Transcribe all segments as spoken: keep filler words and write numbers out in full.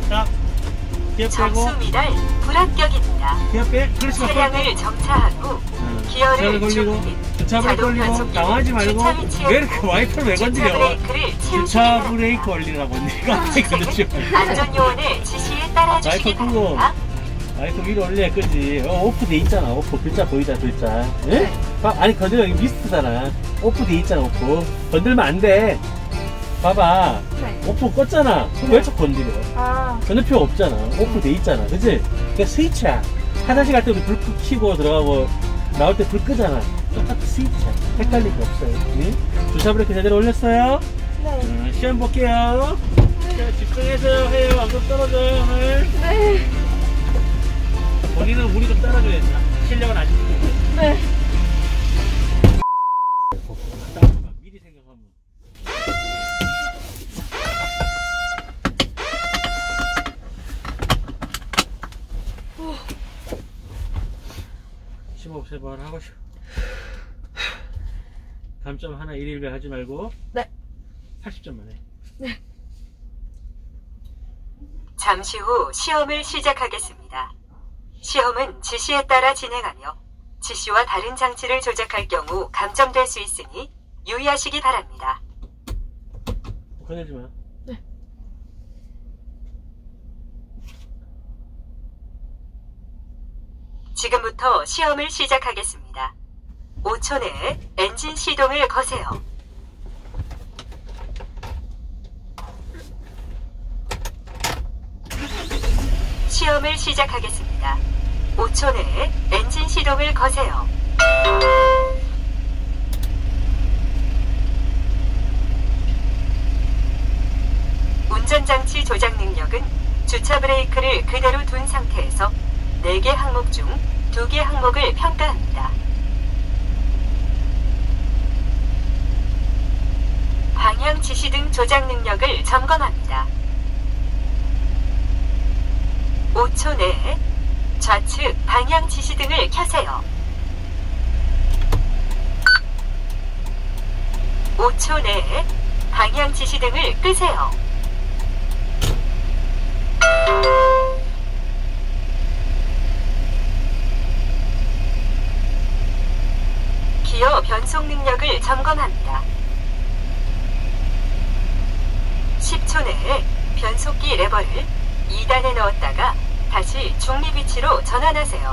자, 기어 빼고. 정수 미달 불합격입니다. 기어 빼. 그렇지. 차량을 정차하고 응. 기어를 걸리고 조금 주차 브레이크 걸리고 당황하지 말고. 왜 이렇게 와이퍼를 왜 건드려? 주차 브레이크 걸리라고 내가 그러지. 안전 요원의 지시에 따라 주시기 바랍니다. 와이퍼 위로 올려. 그지? 어, 오프 돼 있잖아. 오프 글자 보이자 글자. 예? 네. 아니 건드려. 여기 미스트잖아. 오프 돼 있잖아. 오프 건들면 안 돼. 봐봐. 네. 오프 껐잖아. 그럼 왜 자꾸 건드려? 아. 건들 필요 없잖아. 오프 돼 있잖아. 그치? 그러니까 스위치야. 화장실 갈 때도 불 켜고 들어가고 나올 때 불 끄잖아. 똑같은 스위치야. 헷갈릴 게 없어요. 응? 주차 브레이크 제대로 올렸어요? 네. 음, 시험 볼게요. 네. 자, 집중해서 해요. 안 그럼 떨어져요, 오늘. 네. 본인은 우리 좀 따라줘야 된다. 실력은 안 지키고. 네. 미리 생각하면. 심호흡 세 번 하고 싶어. 감점 하나 일일별 하지 말고. 네. 팔십 점만 해. 네. 잠시 후 시험을 시작하겠습니다. 시험은 지시에 따라 진행하며 지시와 다른 장치를 조작할 경우 감점될 수 있으니 유의하시기 바랍니다. 꺼내지 마. 네. 지금부터 시험을 시작하겠습니다. 오 초 내에 엔진 시동을 거세요. 시험을 시작하겠습니다. 오 초 내에 엔진 시동을 거세요. 운전장치 조작 능력은 주차 브레이크를 그대로 둔 상태에서 네 개 항목 중 두 개 항목을 평가합니다. 방향 지시 등 조작 능력을 점검합니다. 오 초 내에 좌측 방향 지시 등을 켜세요. 오 초 내에 방향 지시 등을 끄세요. 기어 변속 능력을 점검합니다. 십 초 내에 변속기 레버를 이 단에 넣었다가 다시 중립 위치로 전환하세요.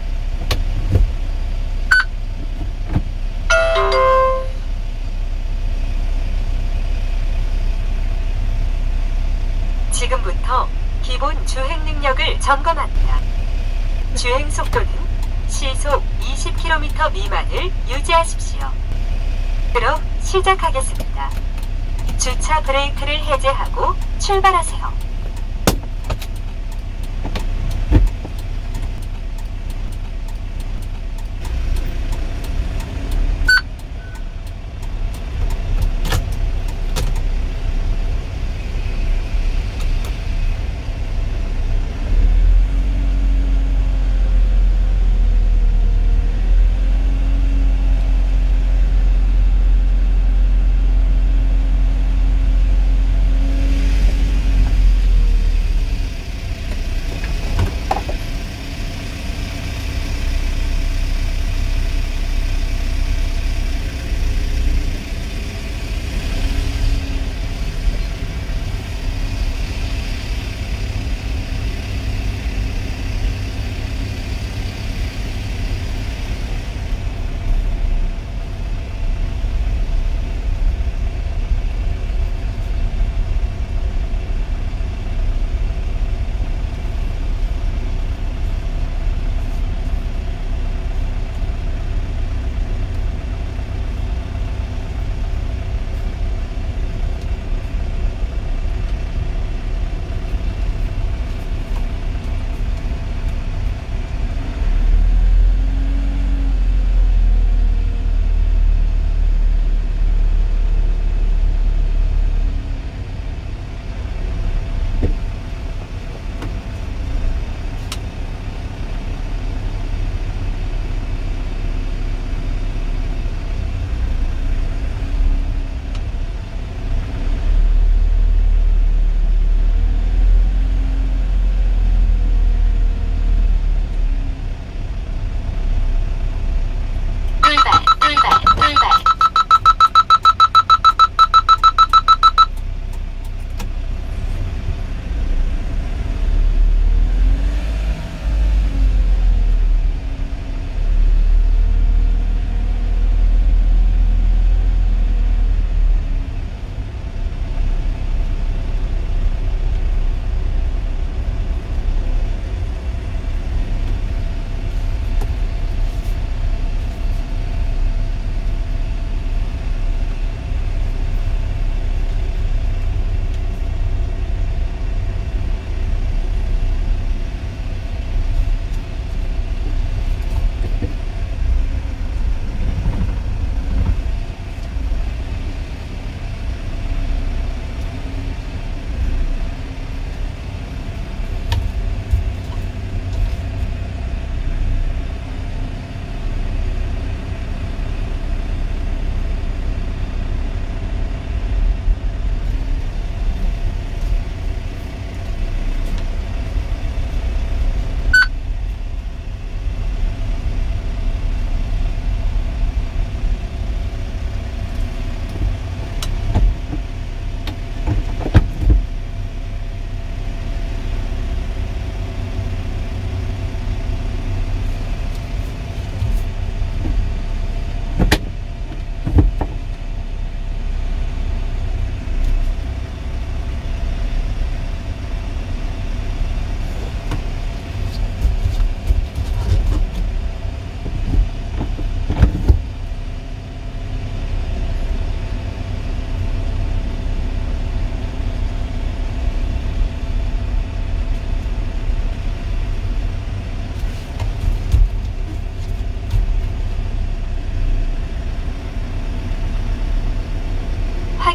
지금부터 기본 주행 능력을 점검합니다. 주행 속도는 시속 이십 킬로미터 미만을 유지하십시오. 그럼 시작하겠습니다. 주차 브레이크를 해제하고 출발하세요.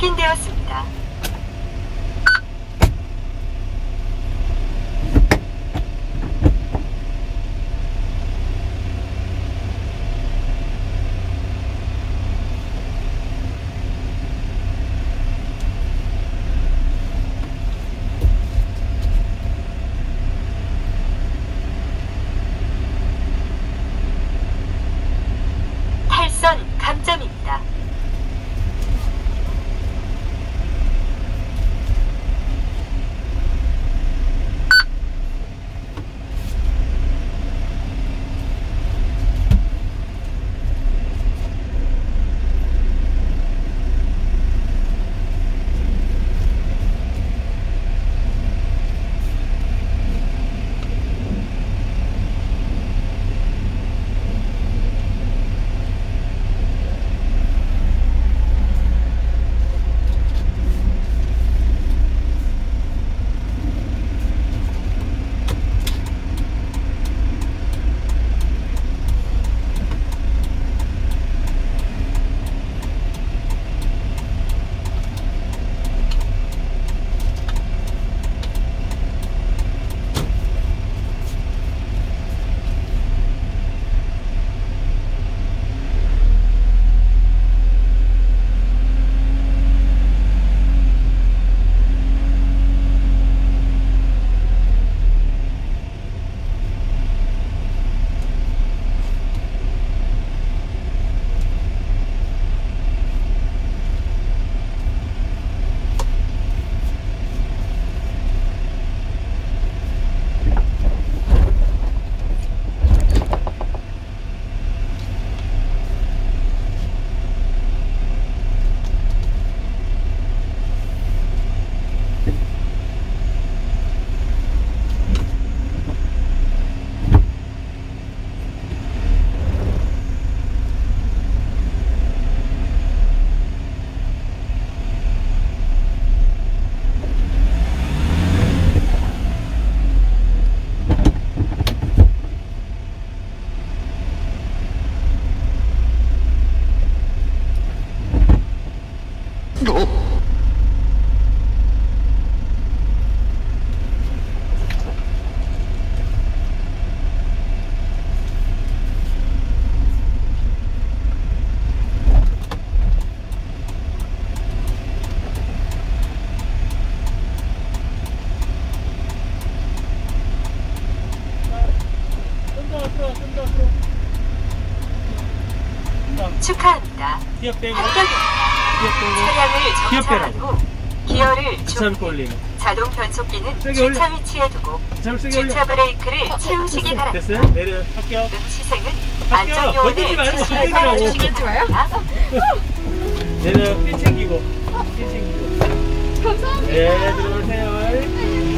확인되었습니다. 탈선 감점입니다. 축하합니다. 기업 빼고. 합격입니다. 차량을 정차하고 기어를 중 올리고. 자동 변속기는 세게 주차 올려. 위치에 두고 잠을 세게 올려. 주차 브레이크를 채우시기 바랍니다. 됐어요? 내려. 합격. 음시생은 합격. 안전요원의 건드리지 말고 지시에 건드리라고. 따르시기 바랍니다. 내려. 핀 챙기고. 핀 챙기고. 감사합니다. 네, 들어오세요.